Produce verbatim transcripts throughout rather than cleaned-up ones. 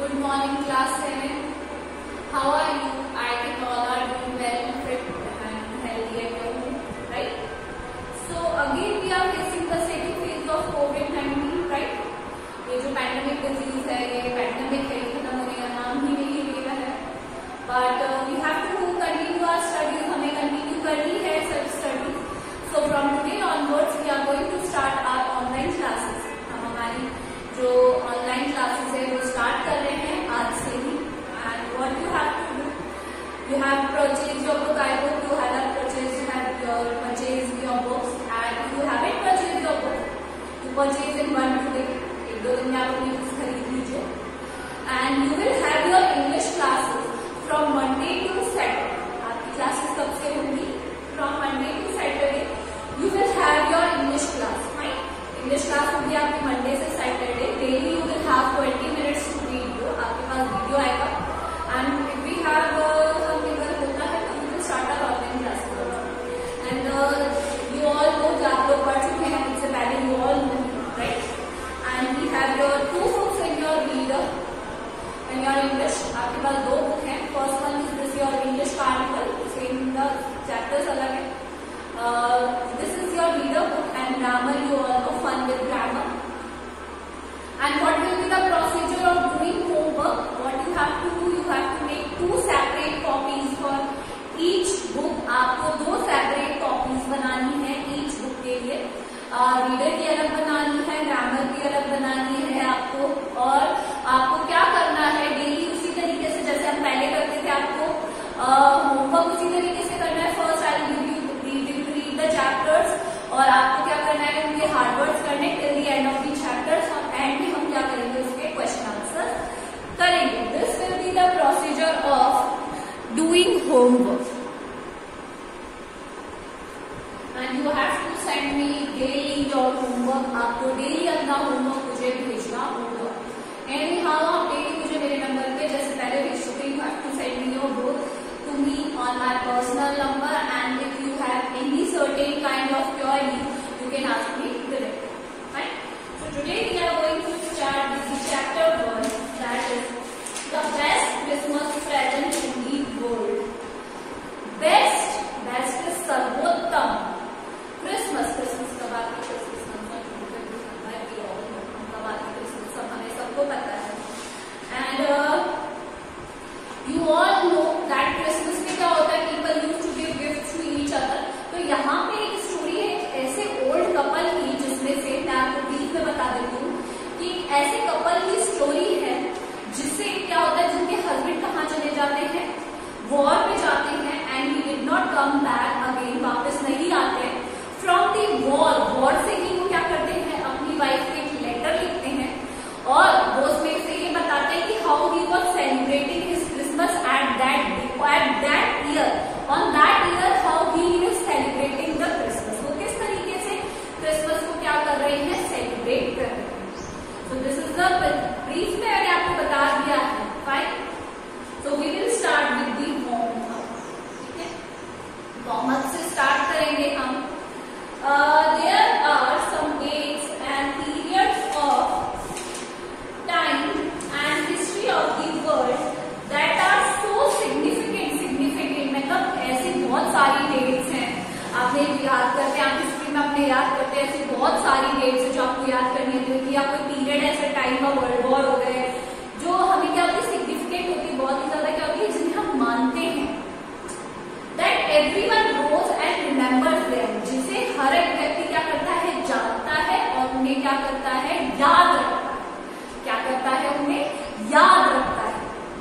Good morning, class seven. How are you? I think all are doing well, fit and healthy at your home, right? So again we are facing the second phase of COVID nineteen, right? ये जो pandemic disease है, ये pandemic है, ये खत्म होने का नाम ही नहीं ले रहा है. But uh, we have to continue our studies. हमें continue करनी है self studies. So from today onwards we are going to start our online classes. हम हमारी जो ऑनलाइन क्लासेस है वो स्टार्ट कर रहे हैं आज से ही. And what you have to do, you have purchase your book. I hope you have purchase you have your purchase your books. And you haven't purchase your book, you purchase in one today. एक दो दिन में आप अपनी books खरीद लीजिए. And you will have your English classes from Monday to Saturday. आपकी classes कब से होंगी? From Monday to Saturday you will have your English class. English class होगी आपकी मंडे से Saturday. Daily you will have twenty minutes to video. आपके पास video आएगा. एंड इफ वी हैव हम अगर होता है तो we will start our online classes. And you all know, जो आप लोग पढ़ चुके हैं इससे पहले, you all know, right? And we have your two books in your reader in your English. आपके पास दो बुक हैं. First one is this your English article. Same the chapters अलग है. Uh, this is your reader book and grammar. You all know, fun with grammar. And what will be the procedure of doing homework? What you have to do, you have to make two separate copies for each book. आपको दो separate copies बनानी है each book के लिए. Reader uh, की अलग बनानी है, ग्रामर की अलग बनानी है आपको. और आपको क्या करना है, डेली उसी तरीके से जैसे हम पहले करते थे आपको होमवर्क uh, उसी तरीके से करना है. First I will give you the chapters और आपको क्या करना है, उनके हार्ड वर्ड्स करने till the end of the chapters. और एंड में हम क्या करेंगे, उसके क्वेश्चन आंसर करेंगे. This will be the procedure of doing homework. And you have to send me daily your homework. आपको डेली अपना होमवर्क मुझे भेजना होगा. एनी हाउ आप डेली मुझे मेरे नंबर पे जैसे पहले भेज चुके, you have to send me your book to me on my personal number. And if you have any certain kind of query, you can ask me directly. Right? So today we are going to start with the chapter one, that is the best Christmas present in the world. Best, best is सर्वोत्तम. Christmas, Christmas कब आती है? Christmas कब आती है? Christmas सब हमें सबको पता है. And uh, you all know that Christmas में क्या होता है, people used to give gifts to each other. तो यहाँ पे एक स्टोरी है ऐसे ओल्ड कपल की, जिसमें से मैं आपको ब्रीफ में बता देती हूँ कि ऐसे कपल की स्टोरी है जिससे क्या होता है, जिनके हस्बैंड कहाँ चले जाते हैं, वॉर में जाते हैं. And he did not come back again, वापस नहीं आते फ्रॉम दी वॉर. वॉर से ही वो क्या करते हैं, अपनी वाइफ को एक लेटर लिखते हैं और वो उसमें से ये बताते हैं कि how he was celebrating his Christmas at that at that year. On that year, how he is celebrating the Christmas. वो किस तरीके से Christmas को क्या कर रहे हैं, सेलिब्रेट कर रहे हैं. So this is the brief में मैंने आपको बता दिया है. Fine. So we will start with the homework. ठीक है, homework से start करेंगे हम. Uh, there are some dates and periods of time and history of the world that are so significant, significant. मतलब ऐसी बहुत सारी डेट्स हैं, आपने याद करते हैं, आप हिस्ट्री में अपने याद करते हैं, ऐसी बहुत सारी डेट्स हैं जो आपको याद करनी है. कि या कोई पीरियड ऐसे टाइम का वर्ल्ड वॉर हो गए जो हमें क्या होती है, सिग्निफिकेंट होती है, बहुत ही ज्यादा क्या होती है, जिन्हें हम मानते हैं. That everyone knows and remembers them, जिसे हर एक व्यक्ति क्या करता है, जानता है और उन्हें क्या करता है, याद रखता है. क्या करता है, उन्हें याद रखता है.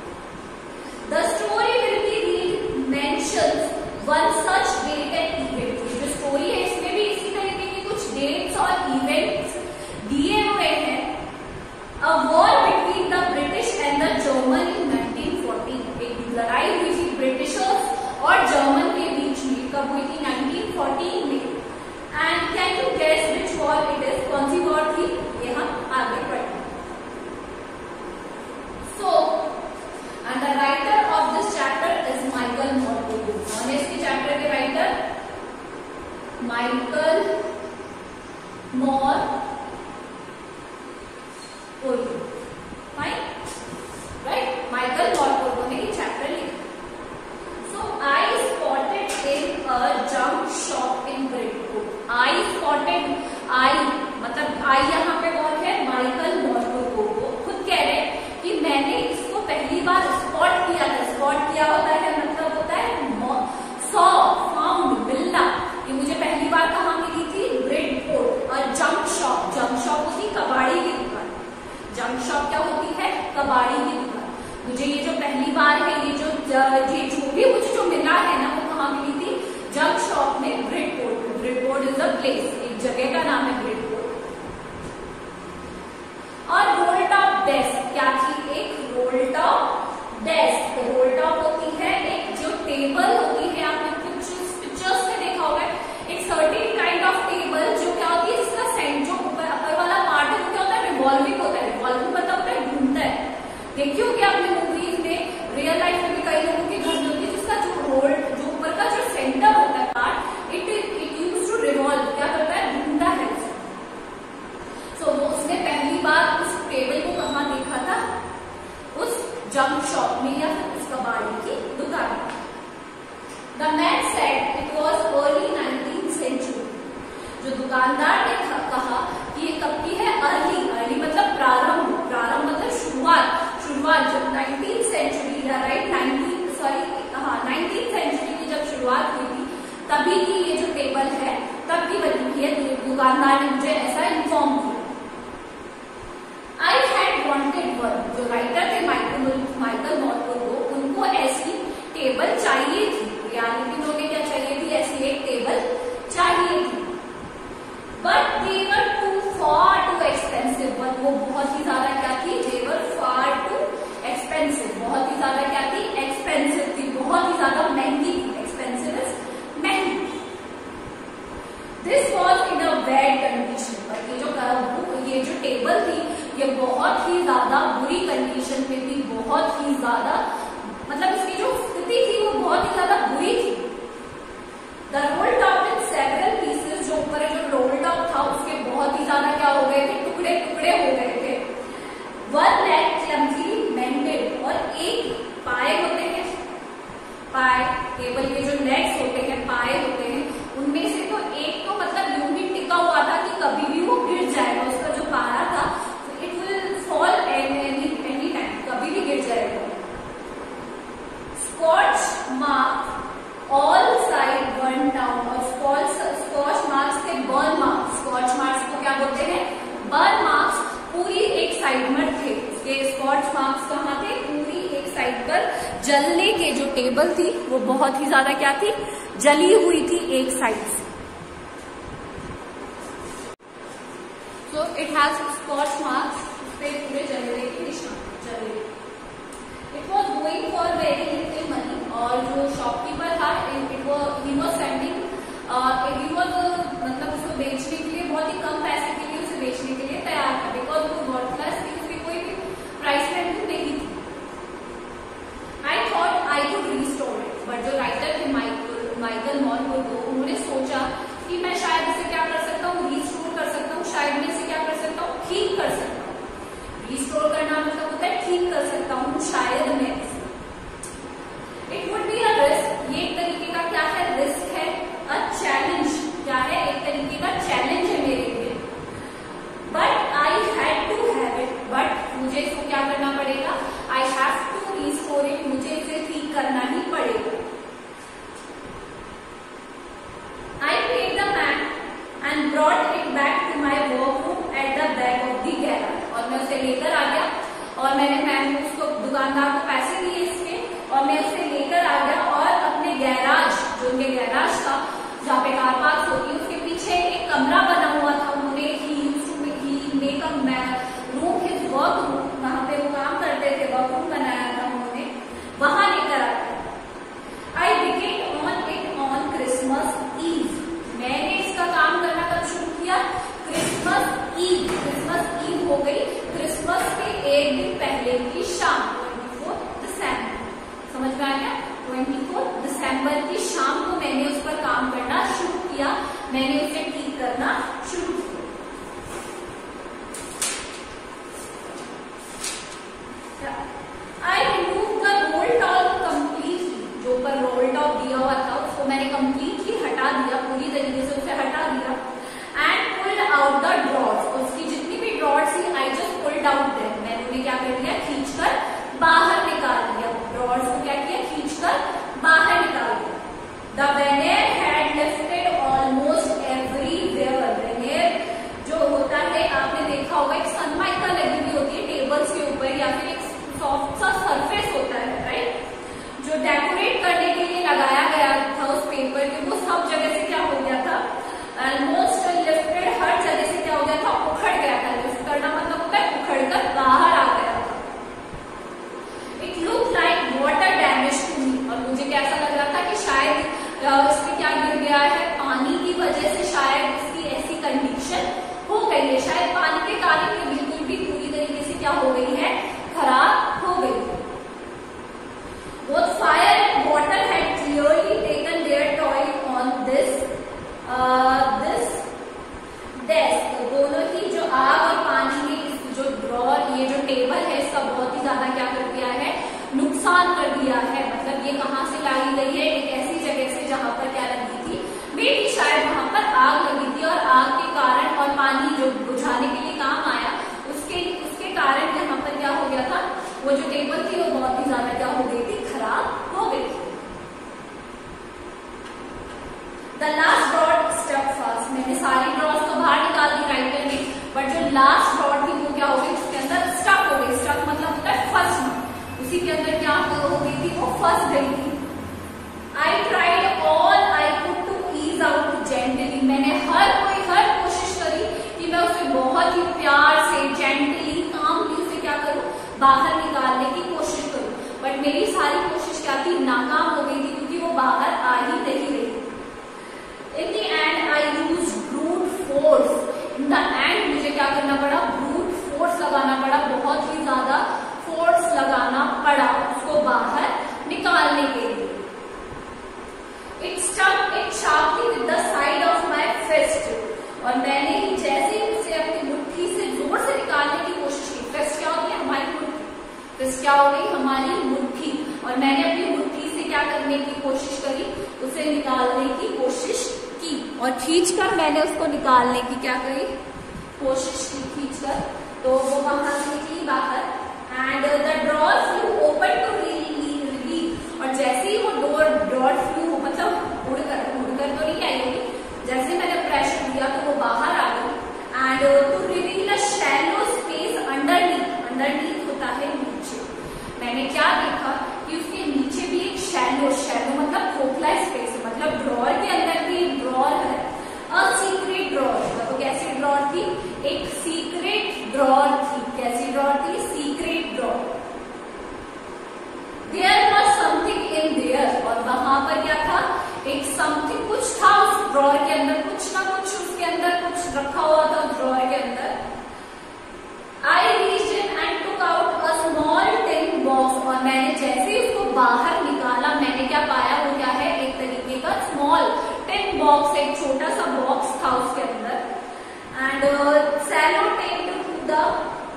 The story will be read mentions one such date and event. जो स्टोरी है इसमें भी इसी तरीके की कुछ डेट्स और इवेंट्स दिए हुए हैं. A war between the British and the German in nineteen fourteen. एक लड़ाई हुई थी ब्रिटिशर्स और जर्मन के बीच में. कब हुई थी? नाइनटीन फोर्टीन में. And can you guess which war it is? कौन सी वॉर थी? यहाँ मुझे ये जो पहली बार है, ये जो ये जो भी मुझे जो मिला है ना, वो कहाँ मिली थी? जंक शॉप में, ब्रिडपोर्ट में। ब्रिडपोर्ट इज अ प्लेस, एक जगह का नाम है ब्रिडपोर्ट। और रोल टॉप डेस्क क्या थी? एक roll top desk. Roll top होती है एक जो टेबल होती है, आपने कुछ पिक्चर्स में देखा होगा, एक सर्टेन काइंड ऑफ टेबल जो क्या होती है, जिसका सेंटर जो ऊपर अपर वाला पार्ट है, क्या होता है? रिवॉल्विंग होता है। रिवॉल्विंग मतलब होता है घूमता है। देखिए क्या आपने मूवीज में, रियल लाइफ में भी कई लोगों के घर में होती है, जिसका जो रोल, जो ऊपर का जो सेंटर होता है part, it it use to revolve, क्या करता है? घूमता है। सो so, वो उसने पहली बार उस टेबल को कहाँ देखा था? उस जंक शॉप में या फिर उस कबाड़ी की दुकान में। The man said it was early nineteenth century. जो दुकानदार ने कहा कि ये कब की है? अर्ली। अर्ली मतलब प्रारंभ, प्रारंभ मतलब शुरुआत, शुरुआत जब नाइनटीन्थ सेंचुरी या राइट नाइनटीन सॉरी हाँ नाइनटीन्थ सेंचुरी की जब शुरुआत हुई थी, तभी की ये जो टेबल है तब की बनी हुई है। दुकानदार ने मुझे ऐसा इन्फॉर्म किया। I had wanted one, जो राइटर थे माइकल माइकल मॉर्गन, उनको ऐसी टेबल चाहिए थी। रियलिटी में उन्हें क्या चाहिए थी? ऐसी एक टेबल चाहिए थी। But they were too far too expensive, but वो बहुत ही ज्यादा क्या थी? They were far too expensive, बहुत ही ज्यादा क्या थी? एक्सपेंसिव थी, बहुत ही ज्यादा महंगी थी। एक्सपेंसिव इज महंगी। This was in a bad condition, पर ये जो ये जो टेबल थी, ये बहुत ही ज्यादा बुरी कंडीशन में थी, बहुत ही ज्यादा, मतलब इसकी जो स्थिति थी वो बहुत ही ज्यादा बुरी थी। The roll top in several pieces, जो ऊपर जो रोल टॉप था उसके बहुत ही ज्यादा क्या हो गए थे? टुकड़े टुकड़े हो गए थे। One leg clumsily mended, और एक पाए होते हैं, पाए टेबल के जो लेग्स होते हैं, पाए होते हैं, उनमें से तो एक तो मतलब यूं ही टिका हुआ था कि कभी भी वो गिर जाएगा। उसका जो पारा था it will fall any any time, कभी भी गिर जाएगा। Scorch mark all side burn down, और स्कॉच स्कॉच मार्क्स थे बर्न मार्क्स। स्कॉच मार्क्स को क्या बोलते हैं? Burn marks. पूरी एक साइड में थे उसके स्कॉच मार्क्स। कहाँ थे? पूरी एक साइड पर जलने के जो टेबल थी वो बहुत ही ज्यादा क्या थी? जली हुई थी एक साइड से। So it has scorch marks, उस पे पूरे जलने के निशान जले। It was going for very little money, और जो शॉपकीपर था it was he was sending he was मतलब उसको बेचने के लिए बहुत ही कम पैसे के लिए उसे बेचने के लिए तैयार था, बिकॉज वो वर्थलेस थी, उसकी कोई भी प्राइस वैल्यू नहीं थी। I thought I could restore it, but जो राइटर थे माइकल माइकल मॉर्गन, उन्होंने सोचा कि मैं शायद इसे क्या कर सकता हूँ? रिस्टोर कर सकता हूँ, शायद मैं इसे क्या कर सकता हूँ? ठीक कर सकता हूँ। रिस्टोर करना मतलब होता है ठीक कर सकता हूँ, शायद मैं इसे। It would be a risk, ये एक तरीके का क्या है? रिस्क है। अ चैलेंज, क्या है? एक तरीके का चैलेंज है मेरे लिए। But I had to have it, but मुझे इसको क्या करना पड़ेगा? I have to restore it, मुझे इसे ठीक करना ही पड़ेगा। I paid the man and brought it back to my workroom at the back of the garage, और मैं उसे लेकर आ गया, और मैंने मैंने उसको दुकानदार को पैसे दिए इसके, और मैं उसे लेकर आ गया और अपने गैराज, जो उनके गैराज था जहाँ पे कार पार्क होती, उसके पीछे एक कमरा बना हुआ था। उन्होंने ही ही make a room, his work room, वहां पे वो काम करते थे, वर्क रूम बनाया था उन्होंने, वहां लेकर आ गया। I began on it on Christmas Eve, मैंने इसका काम करना कब शुरू किया? Christmas ewe. क्रिसमस ईव हो गई क्रिसमस के एक दिन पहले की शाम, चौबीस दिसंबर। समझ में आ गया? चौबीस दिसंबर की शाम को मैंने उस पर काम करना शुरू किया, मैंने उसे ठीक करना शुरू किया। I remove the roll top completely, जो ऊपर रोल टॉप दिया हुआ था उसको मैंने कंप्लीटली हटा दिया, पूरी तरीके से उसे हटा दिया। And pulled out the drawers, उसकी जितनी भी ड्रॉर्स थी I just pulled out them, मैंने उन्हें क्या कर दिया? खींचकर बाहर निकाल दिया। ड्रॉर्स को क्या किया? खींचकर बाहर निकाल दिया। The veneer had lifted almost everywhere. Veneer जो होता है, आपने देखा होगा एक सनमाइका लगी हुई होती है टेबल्स के ऊपर, या फिर एक सॉफ्ट सा सरफेस बाहर निकालने की कोशिश करूं, बट मेरी सारी कोशिश क्या थी, नाकाम हो गई थी, क्योंकि वो बाहर आ ही नहीं रही। In the end I use brute force. In the end मुझे क्या करना पड़ा, ब्रूट फोर्स लगाना पड़ा, बहुत ही ज्यादा फोर्स लगाना पड़ा उसको बाहर निकालने के लिए। It stuck it sharply with the side of my fist, और मैंने ही जैसे ही उसे अपनी मुट्ठी से जोर से निकालने की कोशिश की। फिस्ट क्या होती है, हमारी मुट्ठी। फिस्ट क्या हो गई, हमारी मुट्ठी, और मैंने अपनी मुट्ठी से क्या करने की कोशिश करी, उसे निकालने की कोशिश की, और खींचकर मैंने उसको निकालने की क्या करी, कोशिश की खींचकर। तो वो वहां से निकली बाहर, and the drawer flew open to relieve, और जैसे ही वो डोर ड्रॉर फ्लू मतलब उड़कर उड़कर तो नहीं आई होगी, जैसे मैंने प्रेशर दिया तो वो बाहर आ गई। And to reveal a shallow space underneath, underneath होता है नीचे। मैंने क्या देखा कि उसके नीचे भी एक शैलो, शैलो मतलब खोखला स्पेस है, मतलब ड्रॉर के अंदर भी एक ड्रॉर है, अ सीक्रेट ड्रॉर। तो कैसी ड्रॉर थी, एक सीक्रेट ड्रॉर थी। कैसी ड्रॉर थी, secret drawer. There was something in there, और वहां पर क्या था, एक समथिंग, कुछ था उस ड्रॉर के अंदर, कुछ ना कुछ उसके अंदर कुछ रखा हुआ था उस ड्रॉर के अंदर। I reached in and took out a small tin box, और मैंने जैसे ही उसको बाहर निकाला, मैंने क्या पाया, वो क्या है, एक तरीके का स्मॉल टिन बॉक्स, एक छोटा सा बॉक्स था उसके अंदर। And sellotaped to the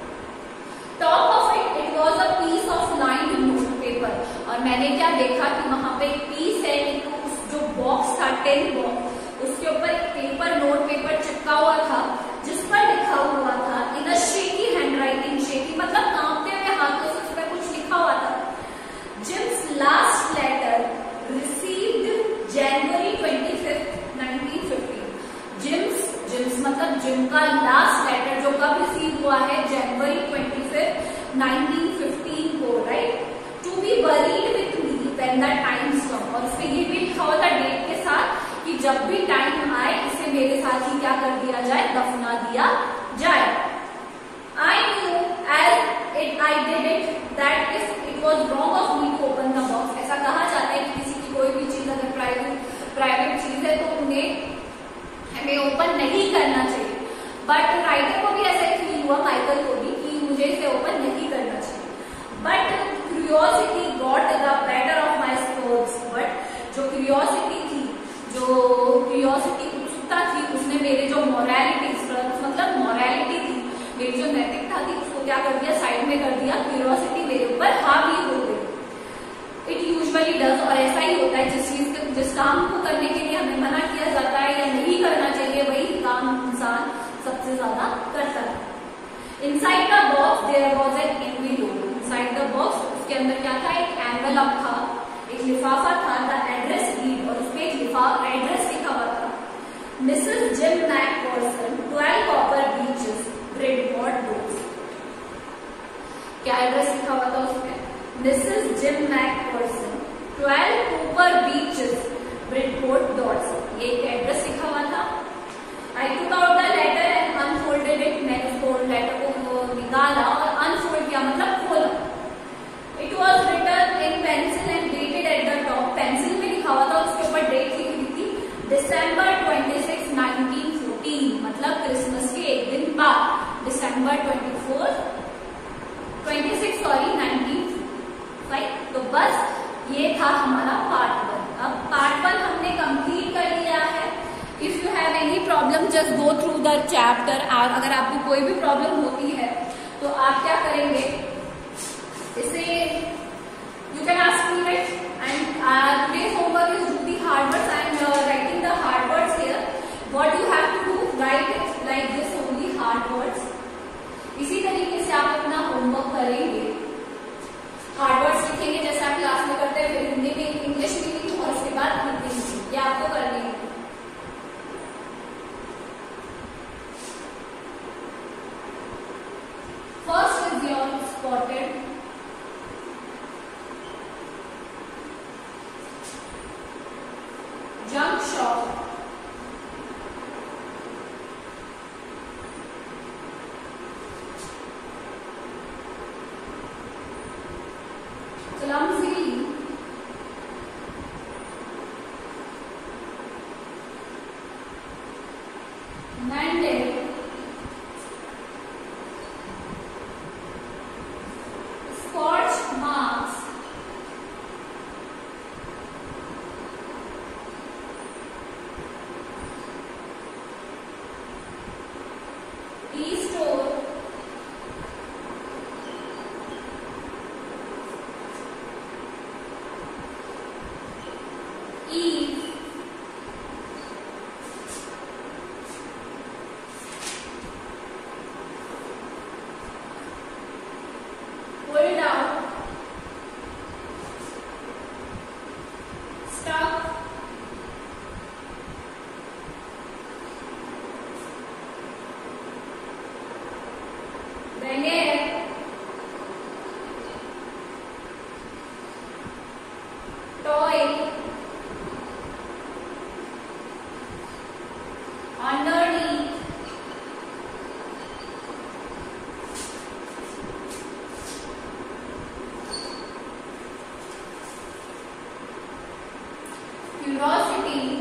top of it, it was a piece of lined newspaper, और मैंने क्या देखा कि वहां पे एक पीस है, एक उस जो बॉक्स था, टेन बॉक्स, उसके ऊपर एक पेपर, नोट पेपर चिपका हुआ था, जिस पर लिखा हुआ था in a shaky handwriting, shaky मतलब कांपते हुए हाथों से उस पर कुछ लिखा हुआ था, Jim's last letter received January twenty fifth nineteen fifteen. Jim's Jim's मतलब जिम का लास्ट लेटर जो कब रिसीव हुआ है, January twenty fifth nineteen fifteen को, right, to be buried with me when the times come, और उसमें ये भी लिखा हुआ था डेट के साथ कि जब भी टाइम आए इसे मेरे साथ ही क्या कर दिया जाए, दफना दिया जाए। I knew as it I did it that if it was wrong of me to open the box. ऐसा कहा जाता है कि किसी की कोई भी चीज अगर प्राइवेट प्राइवेट चीज है तो उन्हें हमें ओपन नहीं करना चाहिए, बट राइटर को भी ऐसा ही फील हुआ, माइकल को भी, कि मुझे इसे ओपन नहीं करना चाहिए। But curiosity got the better of my sports, but जो क्यूरियोसिटी थी, जो क्यूरियोसिटी उत्सुकता थी, उसने मेरे जो मोरालिटी, मतलब मोरालिटी थी, मेरी जो नैतिकता थी, उसको क्या कर दिया, साइड में कर दिया। क्यूरियोसिटी मेरे ऊपर हावी हो गई। इट यूजुअली डज, और ऐसा ही होता है, जिस चीज जिस काम को करने के लिए हमें मना किया जाता है या नहीं करना चाहिए, वही काम इंसान सबसे ज्यादा करता है। Inside the box there was an envelope, inside the box उसके अंदर क्या था, एक एनवेलप था, एक लिफाफा था, द एड्रेस रीड, और उसपे एक लिफाफा एड्रेस लिखा हुआ था, Mrs Jim McPherson, twelve Copper Beeches, Bradford Road. क्या एड्रेस लिखा हुआ था उसमें, Mrs Jim McPherson, twelve Copper Beeches, Bradford dots, ये एक एड्रेस लिखा हुआ था। I took out the letter and unfolded it, मैंने उसको लेटर को निकाला और अनफोल्ड किया, मतलब खोला। It was written in pencil and dated at the top, pencil में लिखा हुआ था, उसके ऊपर डेट लिखी हुई थी, December twenty six nineteen fourteen, मतलब क्रिसमस के एक दिन बाद, December twenty four twenty six sorry nineteen five. तो बस ये था हमारा पार्ट वन। अब पार्ट वन हमने कंप्लीट कर लिया है। If you have any problem just go through the chapter. अगर आपको कोई भी प्रॉब्लम होती है तो आप क्या करेंगे, इसे you can ask me right, and today's homework is do the hard words. I am uh, writing the hard words here. What you have to do, write it like this only, hard words. इसी तरीके से आप अपना homework करेंगे, hard words लिखेंगे जैसे आप class में करते हैं, फिर हिंदी में, इंग्लिश में लिखेंगे और उसके बाद हिंदी में, ये आपको करनी है। First is your spotted, junk shop, clumsily, mended, scorch marks, restore, ease, pulled out, stuck, veneer, toy, underneath, curiosity,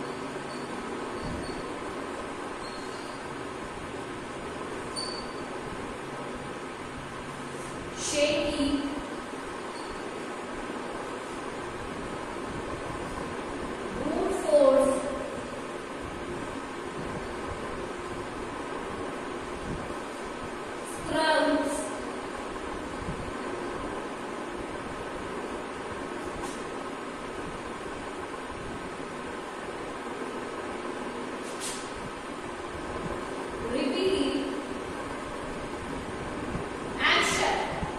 shaky, brute force, scrubs, reveal, action.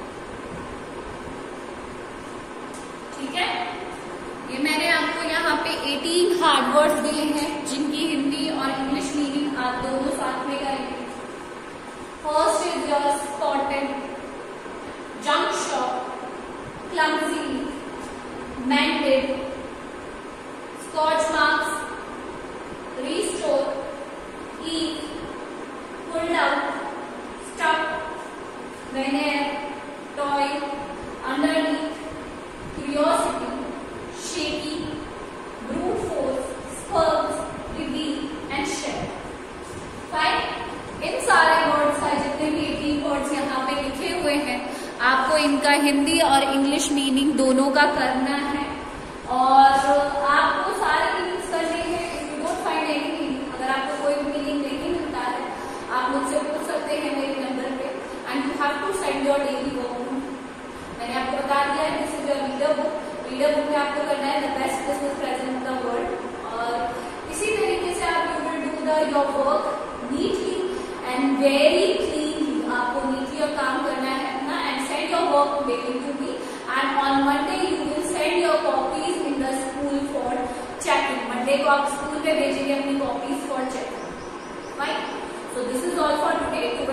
ठीक है, ये मैंने आपको यहाँ पे अठारह हार्ड वर्ड्स दिए हैं जिनकी हिंदी और इंग्लिश मीनिंग आप दोनों साथ में करेंगे. First is your spotted, junk shop, clumsy, mended, scorch marks, restore, ease, pulled out, stuck, veneer, toy, underneath, curiosity, shaky, brute force, spurts, reveal and share. Fine. इन सारे वर्ड्स का जितने भी अठारह वर्ड्स यहाँ पे लिखे हुए हैं आपको इनका हिंदी और इंग्लिश मीनिंग दोनों का करना है और आपको सारे मीनिंग्स करने हैं. If you don't find any meaning, अगर आपको कोई मीनिंग नहीं मिलता है आप मुझसे पूछ सकते हैं मेरे नंबर पे and you have to send your daily work. मैंने आपको बता दिया है this is your reader book. Reader book में आपको करना है the best this is present the world और इसी तरीके से आप you will do the your work neatly and very cleanly. आपको नीटली और काम करना है अपना and send your work making to me and on Monday you will send your copies in the school for checking. Monday को आप school में भेजेंगे अपनी copies for checking. Fine. So this is all for today.